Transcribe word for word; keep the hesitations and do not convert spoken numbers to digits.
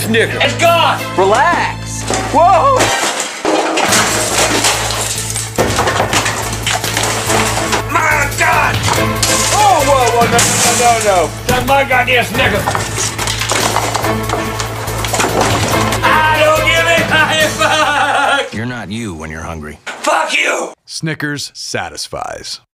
Snickers. It's gone! Relax. Whoa! My God! Oh, whoa, whoa, no, no, no, no. That's my goddamn Snickers. I don't give a fuck! You're not you when you're hungry. Fuck you! Snickers satisfies.